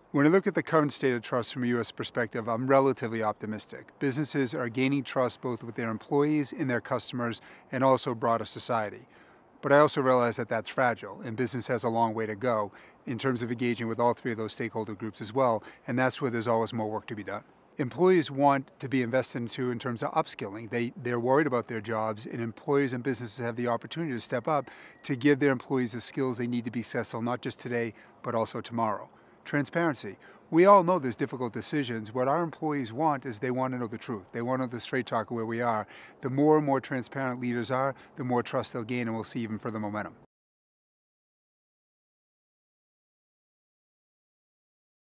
When I look at the current state of trust from a U.S. perspective, I'm relatively optimistic. Businesses are gaining trust both with their employees and their customers and also broader society. But I also realize that that's fragile, and business has a long way to go in terms of engaging with all three of those stakeholder groups as well, and that's where there's always more work to be done. Employees want to be invested into in terms of upskilling. They're worried about their jobs, and employers and businesses have the opportunity to step up to give their employees the skills they need to be successful, not just today, but also tomorrow. Transparency. We all know there's difficult decisions. What our employees want is they want to know the truth. They want to know the straight talk of where we are. The more and more transparent leaders are, the more trust they'll gain, and we'll see even further momentum.